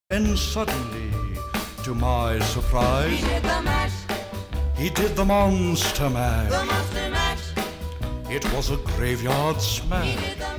Then suddenly, to my surprise, He did the mash. he did the monster mash. The monster mash. It was a graveyard He smash. did the